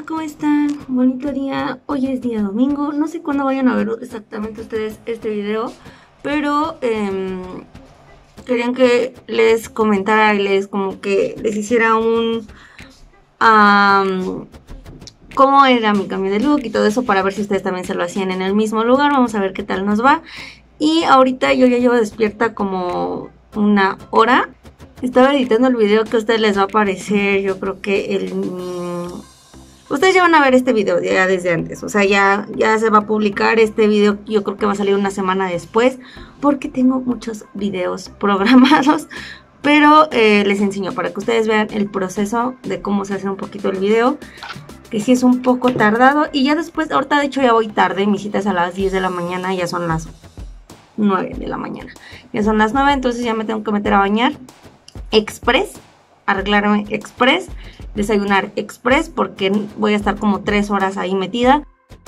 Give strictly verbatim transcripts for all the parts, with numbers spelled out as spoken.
¿cómo están? Bonito día. Hoy es día domingo. No sé cuándo vayan a ver exactamente ustedes este video, pero eh, querían que les comentara y les como que les hiciera un... Um, cómo era mi cambio de look y todo eso para ver si ustedes también se lo hacían en el mismo lugar. Vamos a ver qué tal nos va. Y ahorita yo ya llevo despierta como una hora. Estaba editando el video que a ustedes les va a aparecer. Yo creo que el... Ustedes ya van a ver este video ya desde antes. O sea, ya, ya se va a publicar este video. Yo creo que va a salir una semana después, porque tengo muchos videos programados. Pero eh, les enseño para que ustedes vean el proceso de cómo se hace un poquito el video, que sí es un poco tardado. Y ya después, ahorita de hecho ya voy tarde. Mi cita es a las diez de la mañana. Ya son las nueve de la mañana. Ya son las nueve, entonces ya me tengo que meter a bañar express, arreglarme express, desayunar express, porque voy a estar como tres horas ahí metida.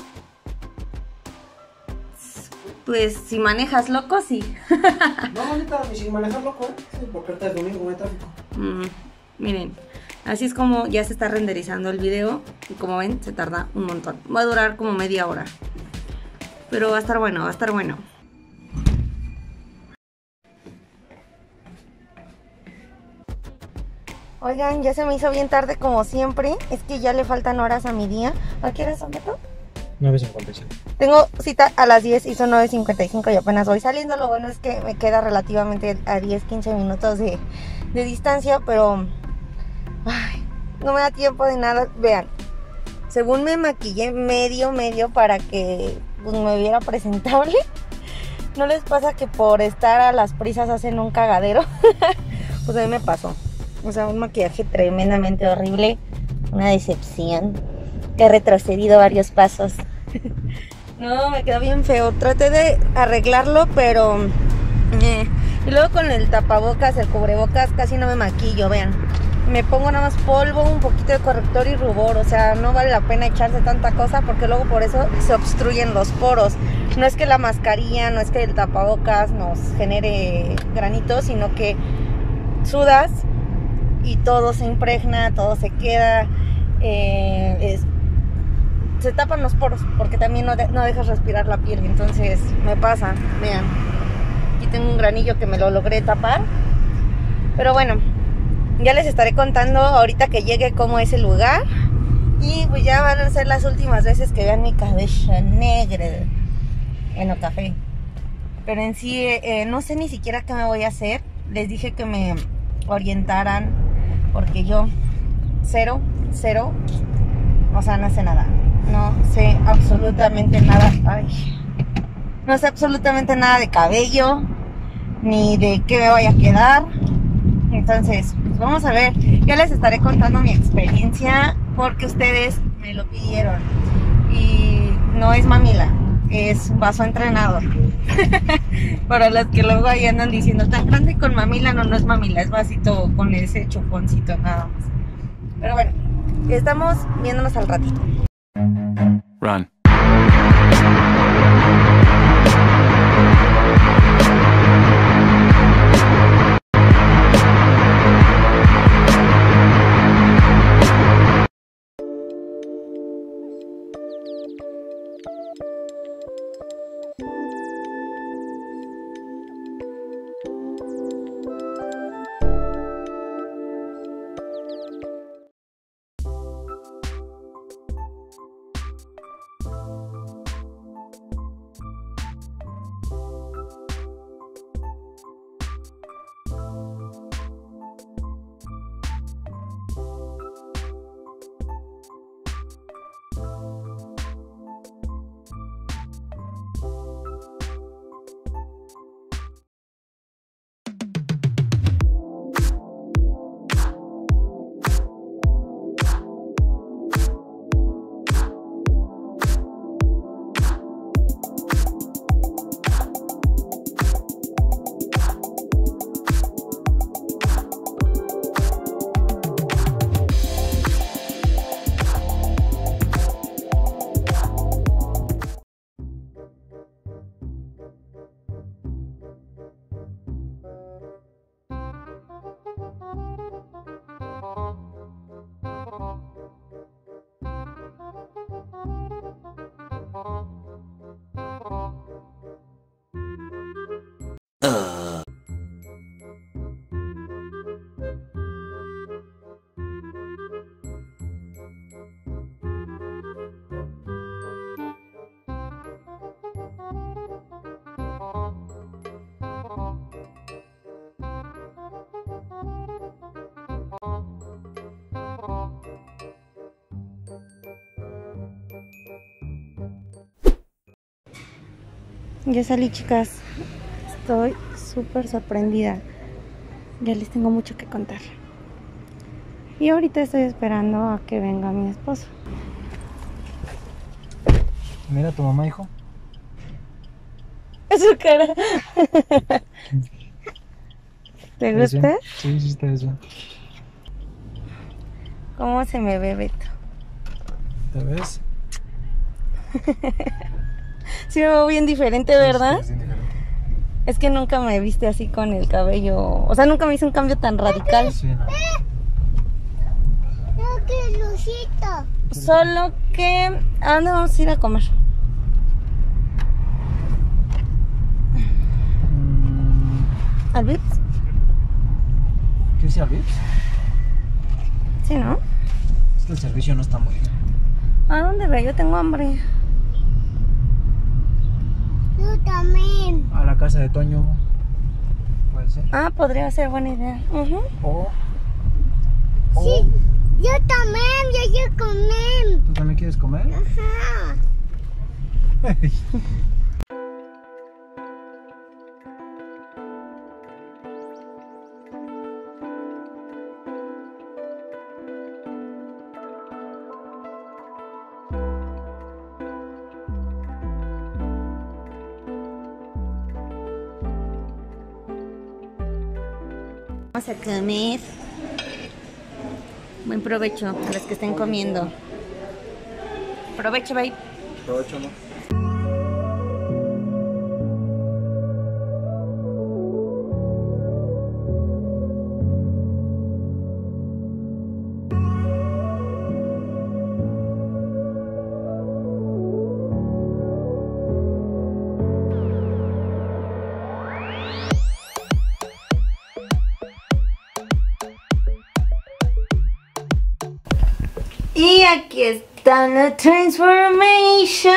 Pues si manejas loco, sí. No, ahorita ni sin manejar loco, ¿eh? Sí, porque ahorita es domingo, no hay tráfico. Mm, miren, así es como ya se está renderizando el video. Y como ven, se tarda un montón. Va a durar como media hora, pero va a estar bueno, va a estar bueno. Oigan, ya se me hizo bien tarde como siempre. Es que ya le faltan horas a mi día. ¿A qué hora son, Beto? nueve cincuenta y cinco. Tengo cita a las diez y son nueve cincuenta y cinco y apenas voy saliendo. Lo bueno es que me queda relativamente a diez, quince minutos de, de distancia, pero ay, no me da tiempo de nada. Vean, según me maquillé medio, medio para que pues, me viera presentable. ¿No les pasa que por estar a las prisas hacen un cagadero? Pues a mí me pasó. O sea, un maquillaje tremendamente horrible. Una decepción. He retrocedido varios pasos. No, me quedó bien feo. Traté de arreglarlo, pero... Eh. Y luego con el tapabocas, el cubrebocas, casi no me maquillo, vean. Me pongo nada más polvo, un poquito de corrector y rubor. O sea, no vale la pena echarse tanta cosa, porque luego por eso se obstruyen los poros. No es que la mascarilla, no es que el tapabocas nos genere granitos, sino que sudas y todo se impregna, todo se queda, eh, es, se tapan los poros, porque también no, de, no dejas respirar la piel. Entonces me pasa, vean, aquí tengo un granillo que me lo logré tapar, pero bueno, ya les estaré contando ahorita que llegue cómo es el lugar. Y pues ya van a ser las últimas veces que vean mi cabello negro, bueno, café, pero en sí eh, no sé ni siquiera qué me voy a hacer. Les dije que me orientaran, porque yo cero, cero, o sea, no sé nada, no sé absolutamente nada. Ay, no sé absolutamente nada de cabello, ni de qué me vaya a quedar. Entonces, pues vamos a ver, ya les estaré contando mi experiencia, porque ustedes me lo pidieron. Y no es mamila, es vaso entrenador. Para las que luego ahí andan diciendo tan grande con mamila, no, no es mamila, es vasito con ese chuponcito nada más. Pero bueno, estamos viéndonos al ratito. Run. Uh. Ya salí, chicas. Estoy súper sorprendida. Ya les tengo mucho que contar. Y ahorita estoy esperando a que venga mi esposo. Mira tu mamá, hijo. Su cara. ¿Te gusta? Sí, sí, está bien. ¿Cómo se me ve, Beto? ¿Te ves? Sí me veo bien diferente, ¿verdad? Sí, sí, sí, Es que nunca me viste así con el cabello. O sea, nunca me hice un cambio tan radical. sí, no. No, que Lucito. Solo que... ¿A dónde vamos a ir a comer? Mm, ¿Al Vips? ¿Qué es el Vips? Sí, ¿no? Es que el servicio no está muy bien. ¿A dónde ve? Yo tengo hambre. Yo también. A la casa de Toño. Puede ser. Ah, podría ser buena idea. Ujú. O. o- Sí, yo también, yo quiero comer. ¿Tú también quieres comer? Ajá. Vamos a comer. Buen provecho a los que estén comiendo. Provecho, bye. Aprovecho, ¿no? Y aquí está la transformation.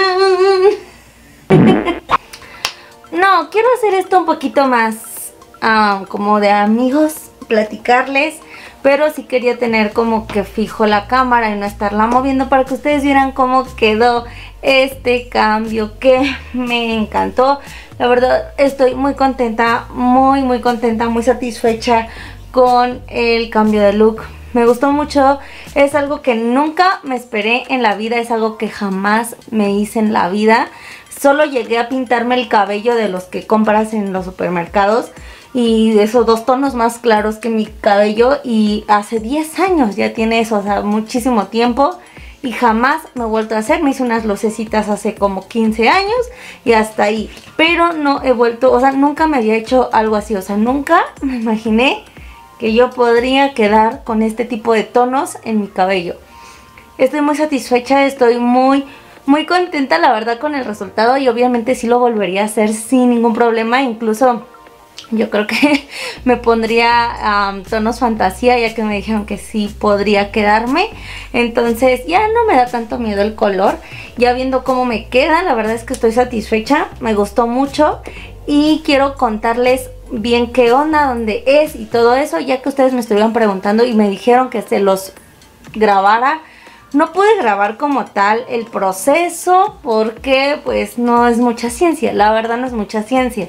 No, quiero hacer esto un poquito más uh, como de amigos, platicarles. Pero sí quería tener como que fijo la cámara y no estarla moviendo para que ustedes vieran cómo quedó este cambio que me encantó. La verdad estoy muy contenta, muy muy contenta, muy satisfecha con el cambio de look. Me gustó mucho, es algo que nunca me esperé en la vida, es algo que jamás me hice en la vida. Solo llegué a pintarme el cabello de los que compras en los supermercados y de esos dos tonos más claros que mi cabello, y hace diez años ya tiene eso, o sea, muchísimo tiempo, y jamás me he vuelto a hacer. Me hice unas lucecitas hace como quince años y hasta ahí, pero no he vuelto, o sea, nunca me había hecho algo así, o sea, nunca me imaginé que yo podría quedar con este tipo de tonos en mi cabello. Estoy muy satisfecha, estoy muy muy contenta la verdad con el resultado, y obviamente sí lo volvería a hacer sin ningún problema. Incluso yo creo que me pondría um, tonos fantasía, ya que me dijeron que sí podría quedarme. Entonces ya no me da tanto miedo el color. Ya viendo cómo me queda, la verdad es que estoy satisfecha, me gustó mucho. Y quiero contarles bien qué onda, dónde es y todo eso, ya que ustedes me estuvieron preguntando y me dijeron que se los grabara. No pude grabar como tal el proceso porque pues no es mucha ciencia, la verdad no es mucha ciencia.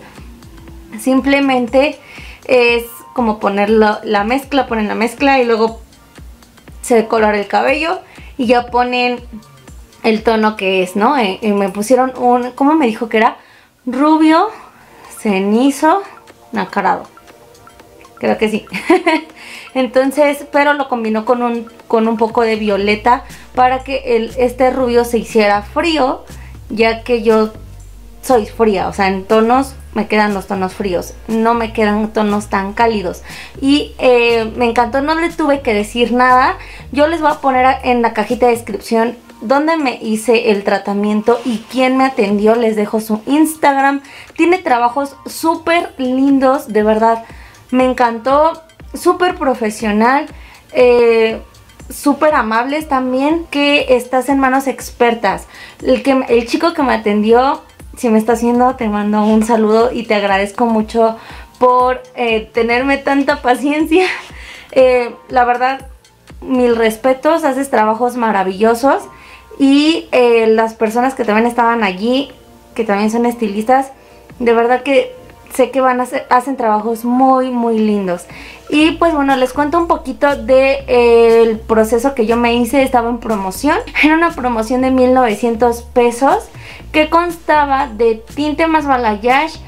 Simplemente es como poner la, la mezcla, ponen la mezcla y luego se decolora el cabello y ya ponen el tono que es, ¿no? Y, y me pusieron un, ¿cómo me dijo que era? Rubio, cenizo, nacarado. Creo que sí. Entonces, pero lo combinó con un, con un poco de violeta para que el, este rubio se hiciera frío, ya que yo soy fría, o sea, en tonos me quedan los tonos fríos, no me quedan tonos tan cálidos. Y eh, me encantó, no le tuve que decir nada. Yo les voy a poner en la cajita de descripción dónde me hice el tratamiento y quién me atendió, les dejo su Instagram. Tiene trabajos súper lindos, de verdad, me encantó, súper profesional, eh, súper amables también, que estás en manos expertas. El, que, el chico que me atendió, si me estás viendo, te mando un saludo y te agradezco mucho por eh, tenerme tanta paciencia. Eh, la verdad, mil respetos, haces trabajos maravillosos. Y eh, las personas que también estaban allí, que también son estilistas, de verdad que sé que van a hacer, hacen trabajos muy muy lindos. Y pues bueno, les cuento un poquito de eh, el proceso que yo me hice. Estaba en promoción, era una promoción de mil novecientos pesos, que constaba de tinte más balayage,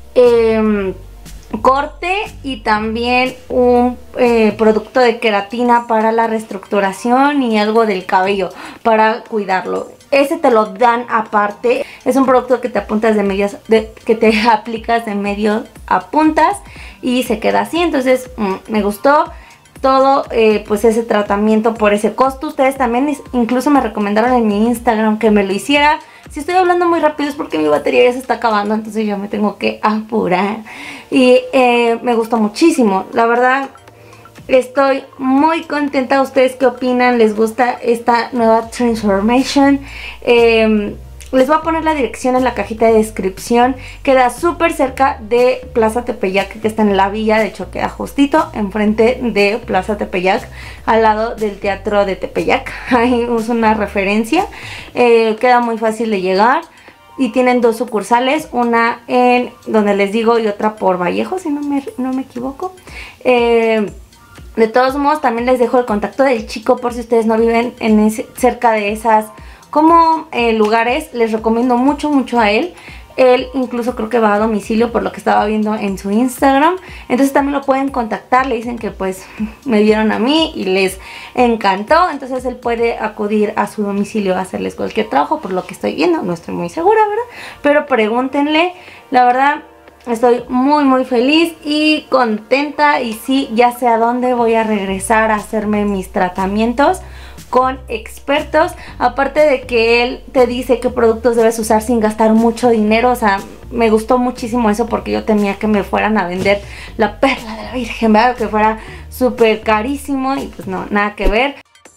eh, corte y también un eh, producto de queratina para la reestructuración y algo del cabello para cuidarlo. Ese te lo dan aparte. Es un producto que te apuntas de medias, de, que te aplicas de medio a puntas y se queda así. Entonces mmm, me gustó todo eh, pues ese tratamiento por ese costo. Ustedes también incluso me recomendaron en mi Instagram que me lo hiciera. Si estoy hablando muy rápido es porque mi batería ya se está acabando, entonces yo me tengo que apurar. Y eh, me gustó muchísimo, la verdad. Estoy muy contenta. ¿Ustedes qué opinan? ¿Les gusta esta nueva transformation? Eh, les voy a poner la dirección en la cajita de descripción. Queda súper cerca de Plaza Tepeyac, que está en la villa. De hecho queda justito enfrente de Plaza Tepeyac, al lado del Teatro de Tepeyac. Ahí uso una referencia. Eh, queda muy fácil de llegar. Y tienen dos sucursales, una en donde les digo y otra por Vallejo, si no me, no me equivoco. Eh... De todos modos, también les dejo el contacto del chico por si ustedes no viven en ese, cerca de esas como eh, lugares. Les recomiendo mucho, mucho a él. Él incluso creo que va a domicilio por lo que estaba viendo en su Instagram. Entonces también lo pueden contactar. Le dicen que pues me vieron a mí y les encantó. Entonces él puede acudir a su domicilio a hacerles cualquier trabajo, por lo que estoy viendo. No estoy muy segura, ¿verdad? Pero pregúntenle. La verdad, estoy muy muy feliz y contenta. Y sí, ya sé a dónde voy a regresar a hacerme mis tratamientos con expertos. Aparte de que él te dice qué productos debes usar sin gastar mucho dinero. O sea, me gustó muchísimo eso, porque yo temía que me fueran a vender la perla de la Virgen, ¿verdad? Que fuera súper carísimo y pues no, nada que ver.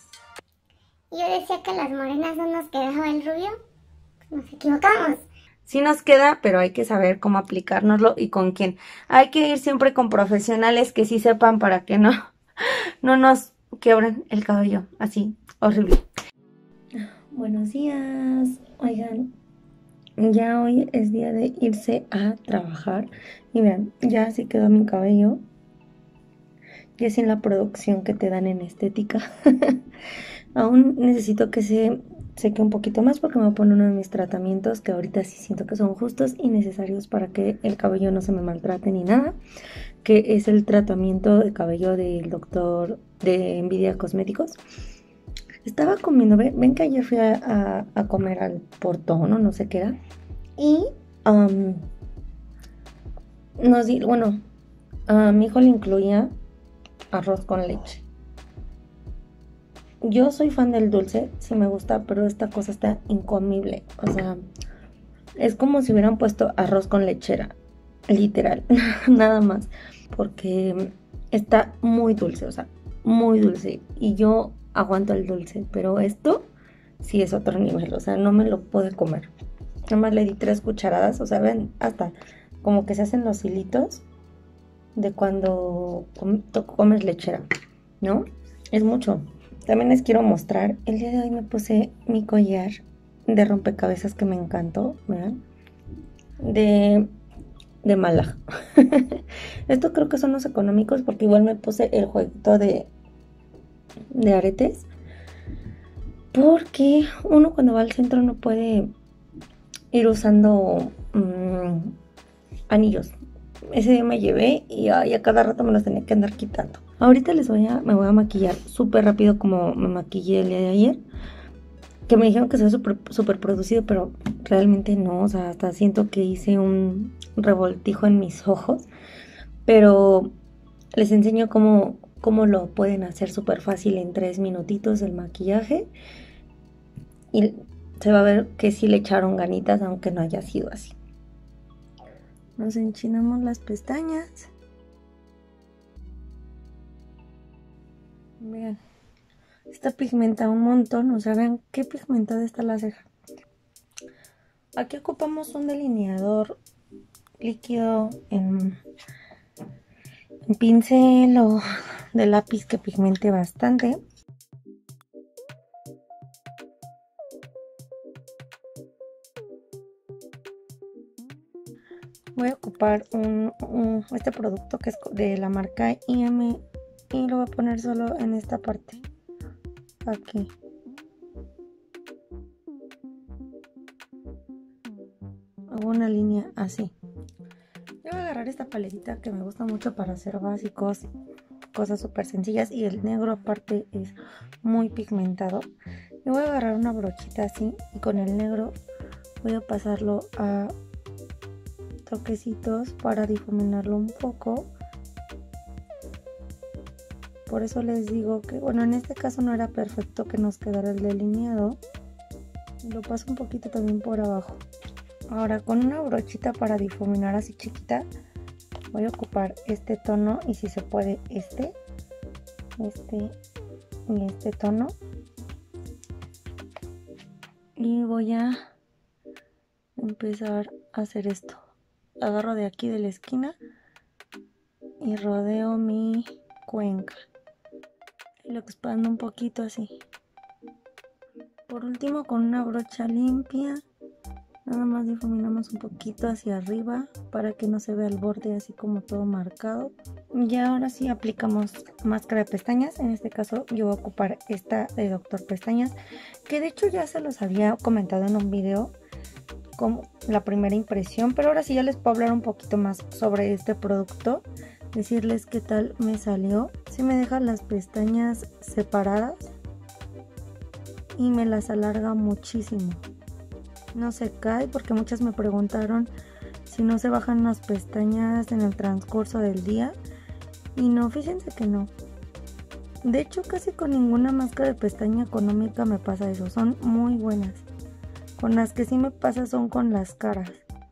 Yo decía que las morenas no nos quedaba el rubio. Nos equivocamos. Sí nos queda, pero hay que saber cómo aplicárnoslo y con quién. Hay que ir siempre con profesionales que sí sepan, para que no, no nos quiebren el cabello así, horrible. Buenos días. Oigan, ya hoy es día de irse a trabajar. Y vean, ya así quedó mi cabello. Ya sin la producción que te dan en estética. Aún necesito que se seque un poquito más, porque me voy a poner uno de mis tratamientos que ahorita sí siento que son justos y necesarios para que el cabello no se me maltrate ni nada, que es el tratamiento de cabello del doctor de Envidia Cosméticos. Estaba comiendo, ven, ven que ayer fui a, a, a comer al Portón, no, no sé qué era, y um, nos di, bueno, a mi hijo le incluía arroz con leche. Yo soy fan del dulce, sí me gusta, pero esta cosa está incomible. O sea, es como si hubieran puesto arroz con lechera, literal, nada más. Porque está muy dulce, o sea, muy dulce. Y yo aguanto el dulce, pero esto sí es otro nivel, o sea, no me lo puedo comer. Nada más le di tres cucharadas, o sea, ven, hasta como que se hacen los hilitos de cuando com comes lechera, ¿no? Es mucho. También les quiero mostrar, el día de hoy me puse mi collar de rompecabezas que me encantó, ¿vean? De, de Malaj. Esto creo que son los económicos, porque igual me puse el jueguito de, de aretes. Porque uno cuando va al centro no puede ir usando mmm, anillos. Ese día me llevé y ay, a cada rato me los tenía que andar quitando. Ahorita les voy a, me voy a maquillar súper rápido como me maquillé el día de ayer. Que me dijeron que soy súper super producido, pero realmente no. O sea, hasta siento que hice un revoltijo en mis ojos. Pero les enseño cómo, cómo lo pueden hacer súper fácil en tres minutitos el maquillaje. y se va a ver que sí le echaron ganitas, aunque no haya sido así. Nos enchinamos las pestañas. Vean, esta pigmenta un montón, o sea, vean qué pigmentada está la ceja. Aquí ocupamos un delineador líquido en, en pincel o de lápiz que pigmente bastante. Voy a ocupar un, un, este producto que es de la marca I M y lo voy a poner solo en esta parte, aquí. Hago una línea así. Yo voy a agarrar esta paletita que me gusta mucho para hacer básicos, cosas súper sencillas, y el negro aparte es muy pigmentado. Y voy a agarrar una brochita así y con el negro voy a pasarlo a toquecitos para difuminarlo un poco. Por eso les digo que, bueno, en este caso no era perfecto que nos quedara el delineado. Lo paso un poquito también por abajo. Ahora con una brochita para difuminar así chiquita voy a ocupar este tono y si se puede este, este y este tono. Y voy a empezar a hacer esto. Agarro de aquí de la esquina y rodeo mi cuenca y lo expando un poquito así. Por último, con una brocha limpia nada más difuminamos un poquito hacia arriba para que no se vea el borde así como todo marcado. Y ahora sí aplicamos máscara de pestañas. En este caso yo voy a ocupar esta de Doctor Pestañas, que de hecho ya se los había comentado en un video como la primera impresión, pero ahora sí ya les puedo hablar un poquito más sobre este producto, decirles qué tal me salió. Sí me deja las pestañas separadas y me las alarga muchísimo, no se cae, porque muchas me preguntaron si no se bajan las pestañas en el transcurso del día, y no, fíjense que no. De hecho casi con ninguna máscara de pestaña económica me pasa eso, son muy buenas. Con las que sí me pasa son con las caras,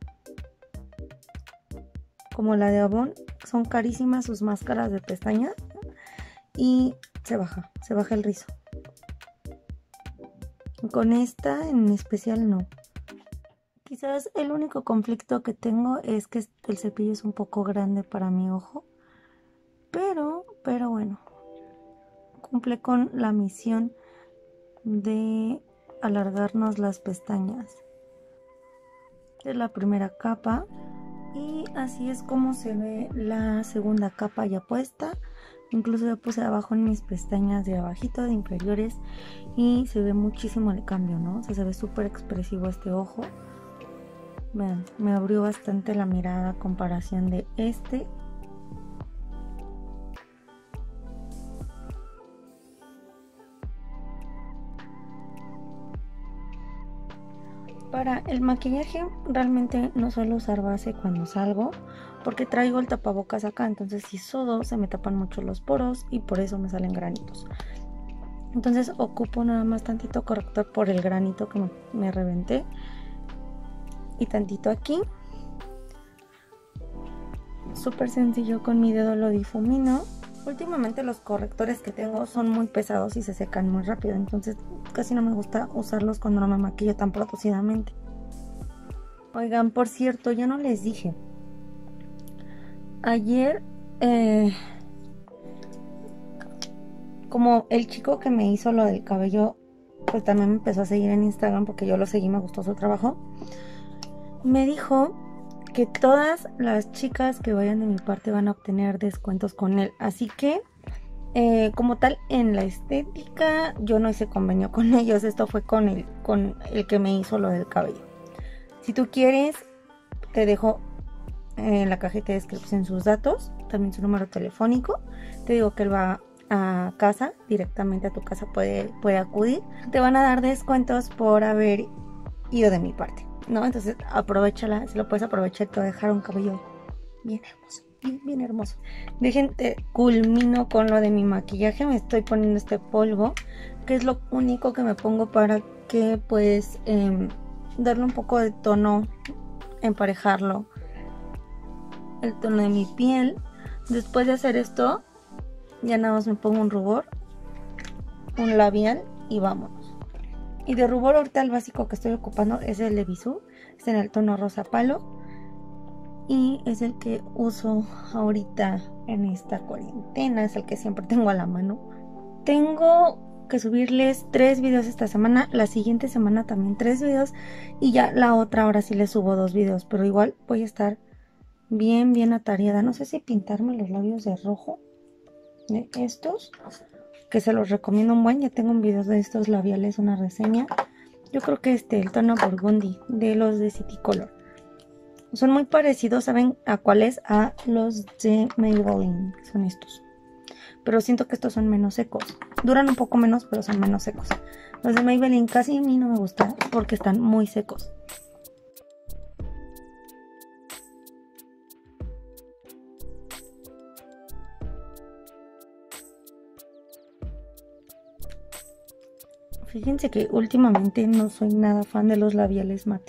como la de Avon, son carísimas sus máscaras de pestaña y se baja, se baja el rizo. Con esta en especial no. Quizás el único conflicto que tengo es que el cepillo es un poco grande para mi ojo, pero, pero bueno, cumple con la misión de alargarnos las pestañas. Es la primera capa y así es como se ve la segunda capa ya puesta. Incluso ya puse abajo en mis pestañas de abajito, de inferiores, y se ve muchísimo el cambio, ¿no? O sea, se ve súper expresivo este ojo. Vean, me abrió bastante la mirada a comparación de este. Para el maquillaje realmente no suelo usar base cuando salgo, porque traigo el tapabocas acá, entonces si sudo se me tapan mucho los poros y por eso me salen granitos. Entonces ocupo nada más tantito corrector por el granito que me, me reventé y tantito aquí. Súper sencillo, con mi dedo lo difumino. Últimamente los correctores que tengo son muy pesados y se secan muy rápido, entonces casi no me gusta usarlos cuando no me maquillo tan producidamente. Oigan, por cierto, ya no les dije. Ayer, eh, como el chico que me hizo lo del cabello, pues también me empezó a seguir en Instagram porque yo lo seguí, me gustó su trabajo. Me dijo que todas las chicas que vayan de mi parte van a obtener descuentos con él. Así que, eh, como tal, en la estética, yo no hice convenio con ellos. Esto fue con el, con el que me hizo lo del cabello. Si tú quieres, te dejo en la cajita de descripción sus datos, también su número telefónico. Te digo que él va a casa, directamente a tu casa puede, puede acudir. Te van a dar descuentos por haber ido de mi parte, ¿no? Entonces aprovechala, si lo puedes aprovechar, te va a dejar un cabello bien hermoso, bien, bien hermoso. Dejen, te culmino con lo de mi maquillaje. Me estoy poniendo este polvo, que es lo único que me pongo para que pues eh, darle un poco de tono, emparejarlo, el tono de mi piel. Después de hacer esto, ya nada más me pongo un rubor, un labial y vámonos. Y de rubor ahorita el básico que estoy ocupando es el de Bisú, está en el tono rosa palo y es el que uso ahorita en esta cuarentena, es el que siempre tengo a la mano. Tengo que subirles tres videos esta semana, la siguiente semana también tres videos y ya la otra ahora sí les subo dos videos, pero igual voy a estar bien bien atareada. No sé si pintarme los labios de rojo, de estos, que se los recomiendo un buen. Ya tengo un video de estos labiales, una reseña. Yo creo que este, el tono burgundy de los de City Color, son muy parecidos. ¿Saben a cuáles? A los de Maybelline, son estos, pero siento que estos son menos secos, duran un poco menos pero son menos secos. Los de Maybelline casi a mí no me gustan porque están muy secos. Fíjense que últimamente no soy nada fan de los labiales mate.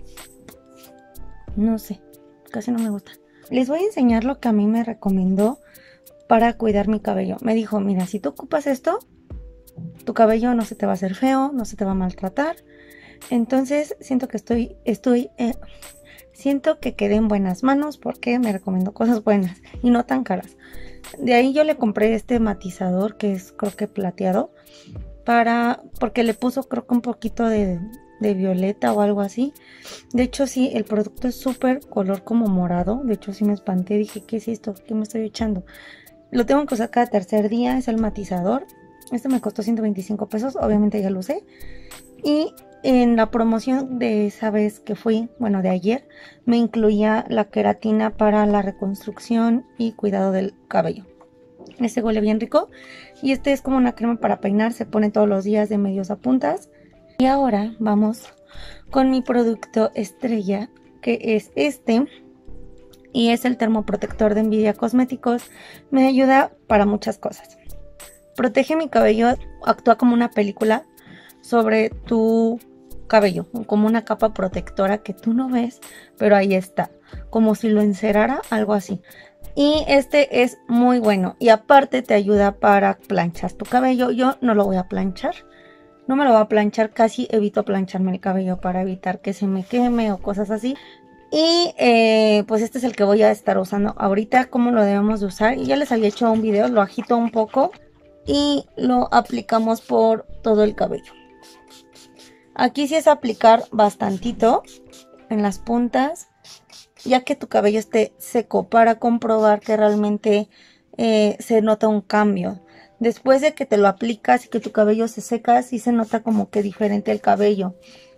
No sé, casi no me gustan. Les voy a enseñar lo que a mí me recomendó para cuidar mi cabello. Me dijo, mira, si tú ocupas esto, tu cabello no se te va a hacer feo, no se te va a maltratar. Entonces siento que estoy, estoy, eh, siento que quedé en buenas manos porque me recomendó cosas buenas y no tan caras. De ahí yo le compré este matizador que es creo que plateado. Para, porque le puso creo que un poquito de, de violeta o algo así. De hecho sí, el producto es súper color como morado. De hecho sí me espanté, dije, ¿qué es esto? ¿Qué me estoy echando? Lo tengo que usar cada tercer día, es el matizador. Este me costó ciento veinticinco pesos, obviamente ya lo usé. Y en la promoción de esa vez que fui, bueno de ayer, me incluía la queratina para la reconstrucción y cuidado del cabello. Este huele bien rico y este es como una crema para peinar, se pone todos los días de medios a puntas. Y ahora vamos con mi producto estrella, que es este y es el termoprotector de Envidia Cosméticos. Me ayuda para muchas cosas. Protege mi cabello, actúa como una película sobre tu cabello, como una capa protectora que tú no ves, pero ahí está, como si lo encerara, algo así. Y este es muy bueno y aparte te ayuda para planchar tu cabello. Yo no lo voy a planchar, no me lo voy a planchar, casi evito plancharme el cabello para evitar que se me queme o cosas así. Y eh, pues este es el que voy a estar usando ahorita, cómo lo debemos de usar. Y ya les había hecho un video, lo agito un poco y lo aplicamos por todo el cabello. Aquí sí es aplicar bastantito en las puntas, ya que tu cabello esté seco, para comprobar que realmente eh, se nota un cambio. Después de que te lo aplicas y que tu cabello se seca, sí se nota como que diferente el cabello.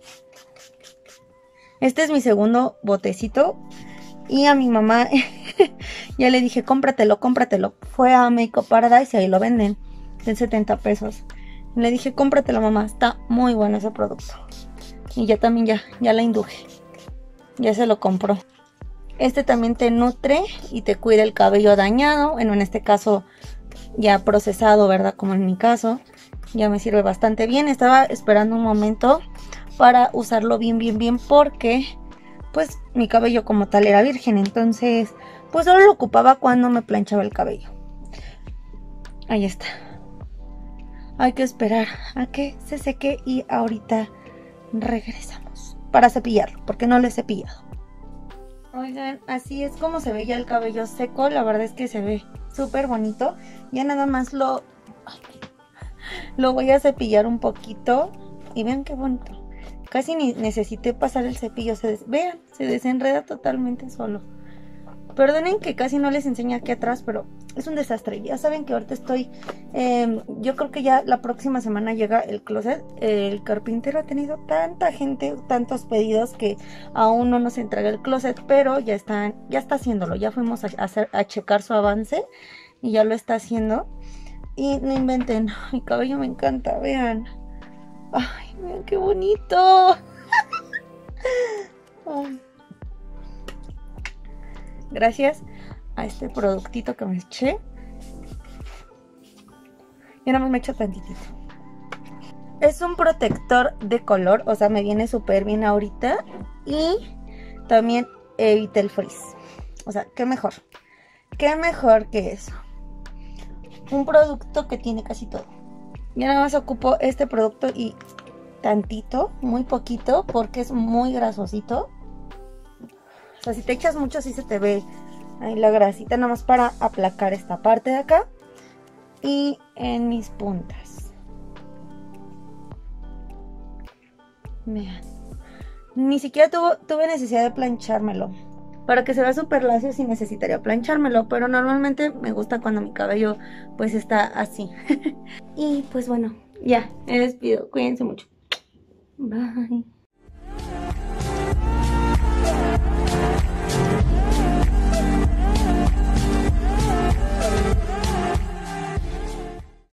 Este es mi segundo botecito y a mi mamá ya le dije, cómpratelo, cómpratelo. Fue a Makeup Paradise y ahí lo venden en setenta pesos. Le dije, cómpratelo mamá, está muy bueno ese producto. Y ya también ya, ya la induje, ya se lo compró. Este también te nutre y te cuida el cabello dañado. Bueno, en este caso ya procesado, ¿verdad? Como en mi caso. Ya me sirve bastante bien. Estaba esperando un momento para usarlo bien, bien, bien. Porque pues mi cabello como tal era virgen. Entonces pues solo lo ocupaba cuando me planchaba el cabello. Ahí está. Hay que esperar a que se seque y ahorita regresamos para cepillarlo, porque no lo he cepillado. Oigan, así es como se ve ya el cabello seco. La verdad es que se ve súper bonito. Ya nada más lo lo voy a cepillar un poquito y vean qué bonito. Casi ni necesité pasar el cepillo. Se des... Vean, se desenreda totalmente solo. Perdonen que casi no les enseño aquí atrás, pero es un desastre. Ya saben que ahorita estoy... Eh, yo creo que ya la próxima semana llega el closet. El carpintero ha tenido tanta gente, tantos pedidos que aún no nos entrega el closet, pero ya, están, ya está haciéndolo. Ya fuimos a, hacer, a checar su avance y ya lo está haciendo. Y no inventen, mi cabello me encanta, vean. Ay, vean qué bonito. Ay. Gracias a este productito que me eché. Y nada más me echo tantitito. Es un protector de color, o sea, me viene súper bien ahorita. Y también evita el frizz. O sea, qué mejor. Qué mejor que eso. Un producto que tiene casi todo. Yo nada más ocupo este producto y tantito, muy poquito, porque es muy grasosito. O sea, si te echas mucho, sí se te ve ahí la grasita, nada más para aplacar esta parte de acá. Y en mis puntas. Vean. Ni siquiera tuvo, tuve necesidad de planchármelo. Para que se vea súper lacio sí necesitaría planchármelo, pero normalmente me gusta cuando mi cabello pues está así. Y pues bueno, ya, me despido. Cuídense mucho. Bye.